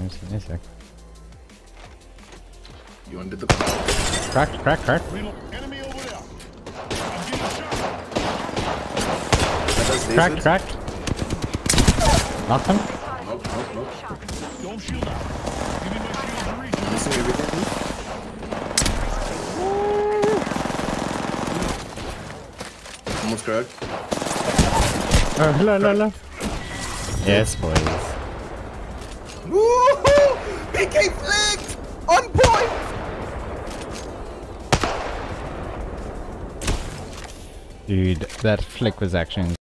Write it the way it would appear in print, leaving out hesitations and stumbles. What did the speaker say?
see. You undid the Cracked. Enemy over there. Cracked. Knocked him. Nope. Don't shield out. Give me my shield to reach. Missing everything. Almost cracked. Hello. Yes, boys. Woohoo! PK flicked! On point! Dude, that flick was actually